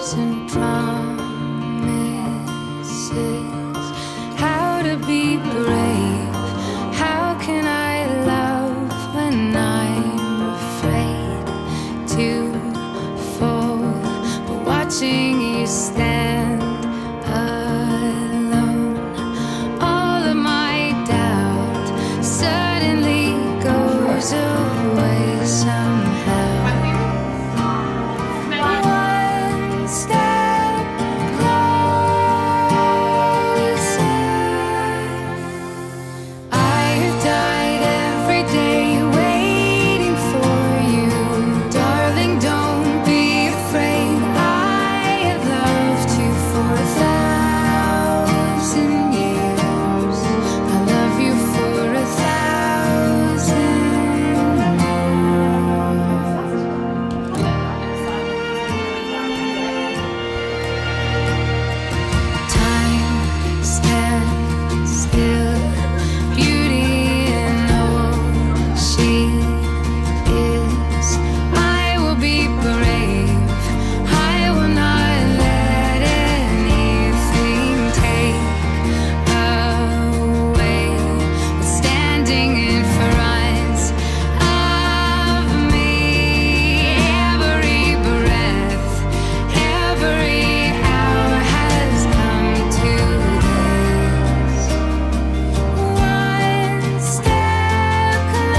hopes and promises. How to be brave, how can I love when I'm afraid to fall, but watching you stand alone, all of my doubt suddenly goes away somehow. One step closer. I've died every day waiting for you, darling, don't be afraid. I have loved you for 1,000 years. I love you for 1,000 Time stands still, beauty in all she is. I will be brave, I will not let anything take away what's standing in front of me. Every breath, every hour has come to this. One step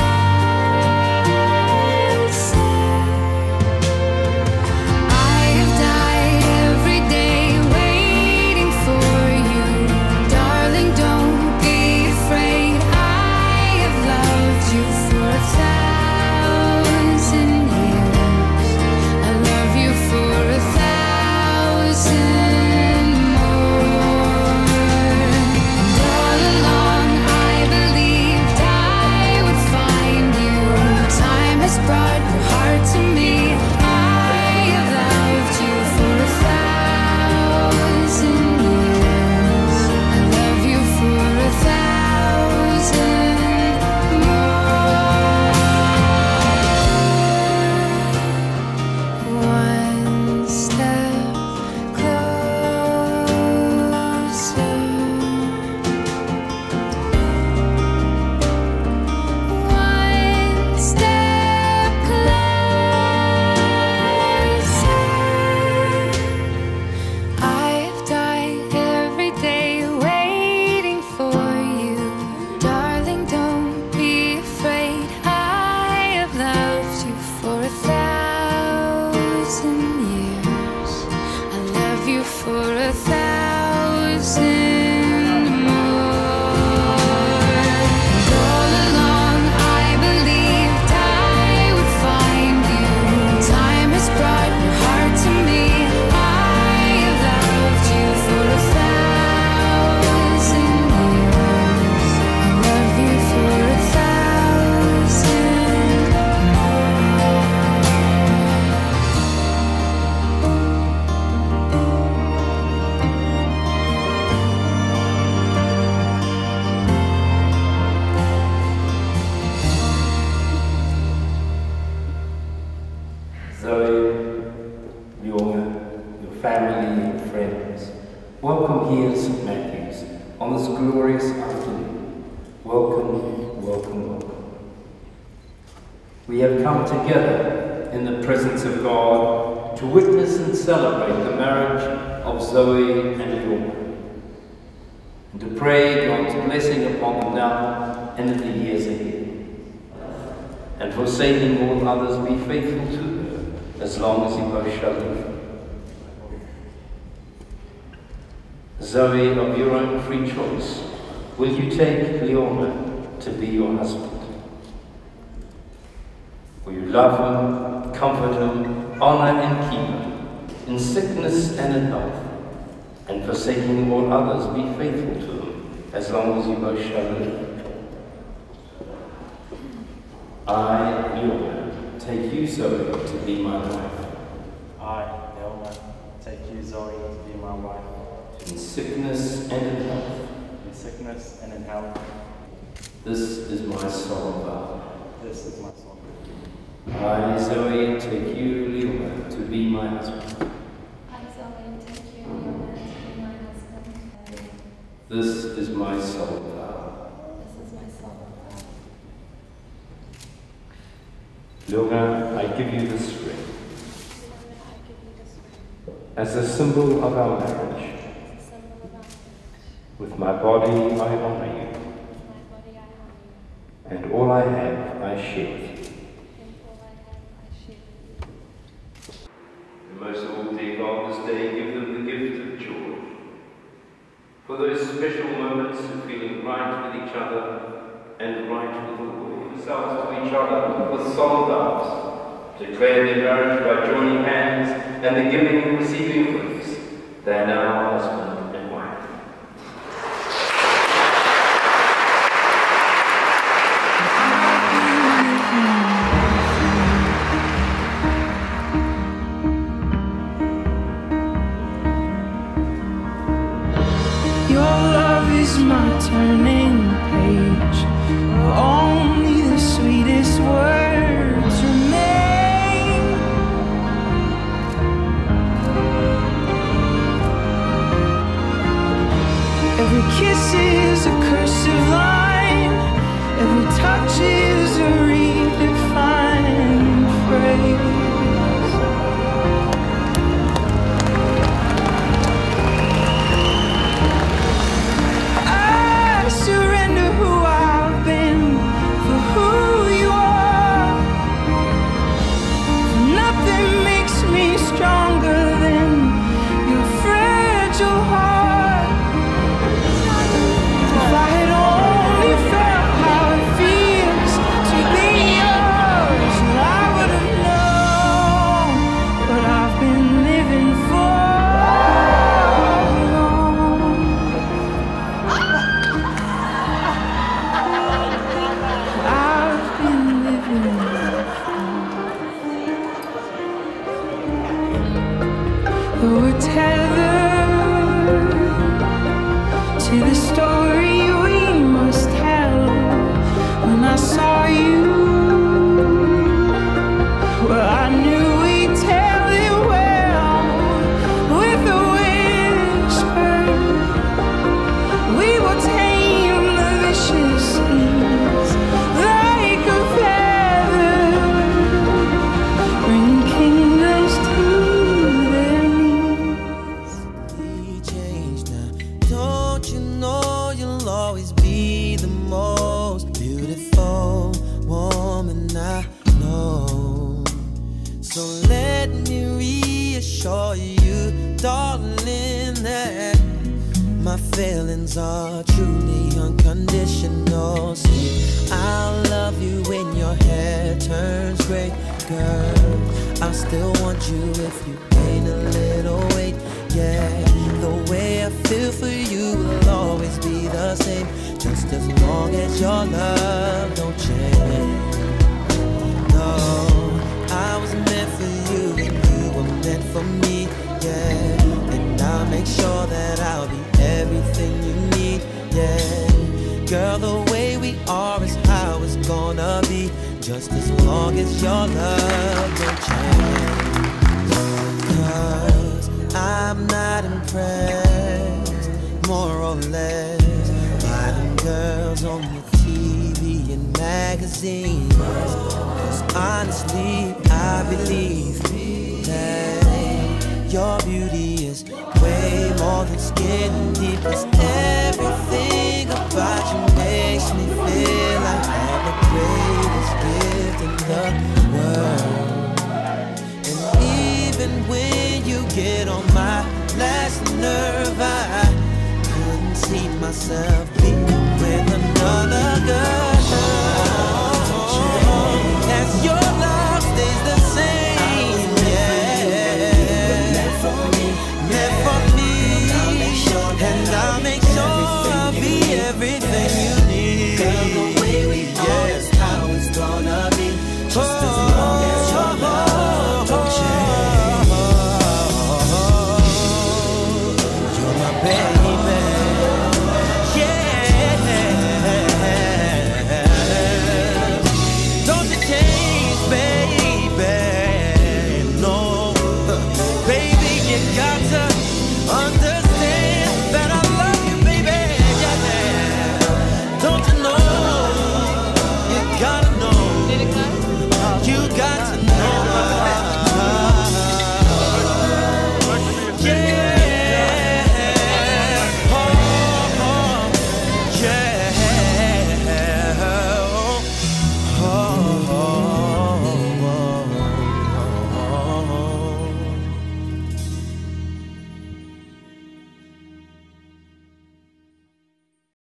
closer. I have died every day waiting for you, darling, don't be afraid. I have loved you for 1,000 years. I love you for 1,000 more. And all along I believed I would find you. Time has brought your heart to me. I have loved you for 1,000 years. I love you for 1,000 more. One step closer. One step closer. I've died every day waiting for you, darling, don't be afraid. I have loved you for 1,000 years. I love you for 1,000 more. And all along I believed I would find you. Time has brought your heart to me. I have loved you for 1,000 years. I love you for 1,000 Zoe, your family and friends, welcome here at St. Matthew's on this glorious afternoon. Welcome, welcome, welcome. We have come together in the presence of God to witness and celebrate the marriage of Zoe and Leona, and to pray God's blessing upon them now and in the years ahead. And forsaking all others, be faithful to her as long as you both shall live. Zoe, of your own free choice, will you take Leona to be your husband? Will you love him, comfort him, honor and keep him, in sickness and in health, and forsaking all others, be faithful to him as long as you both shall live? I, Leona, take you, Zoe, to be my wife. I, Leona, take you, Zoe, to be my wife. In sickness and in health. In sickness and in health. This is my solemn vow. This is my solemn vow. I, Zoe, take you, Leona, to be my husband. I, Zoe, This is my soul flower. This is my soul. Lunga, I give you this ring I give you this ring as a symbol of our marriage. as a symbol of our marriage. With my body I honor you, With my body I honor you, and all I have I share with you. and all I have I share with you. And most of all, dear God, this day give them the gift of joy. For those special moments of feeling right with each other and right with the world. Themselves to each other with solemn vows, declare their marriage by joining hands and the giving and receiving gifts. They are now husband and wife. Your love is my turning page. Only the sweetest words remain. Every kiss is a cursive line. Every touch is a redefined phrase. I surrender who I've been for who you are. For nothing makes me stronger than your fragile heart. If I had only felt how it feels to be yours, I would have known what I've been living for. I've been living though we're tethered to the story we must tell. When I saw you, well, I knew we'd tell it well. With a whisper, we will tame the vicious seas like a feather, bringing kingdoms to their knees. Be changed now. Don't you know you'll always be the most beautiful woman I know? So let me reassure you, darling, that my feelings are truly unconditional. See, I'll love you when your hair turns gray, girl. I still want you if you gain a little weight. Yeah, the way I feel for you will always be the same, just as long as your love don't change. No, I was meant for you and you were meant for me. Yeah, and I'll make sure that I'll be everything you need. Yeah, girl, the way we are is how it's gonna be, just as long as your love don't change. 'Cause I'm not impressed, more or less, by them girls on the TV and magazines. 'Cause honestly, I believe that your beauty is way more than skin deep. 'Cause everything about you makes me feel like I have the greatest gift in the world. And even when you get on my last nerve, I couldn't see myself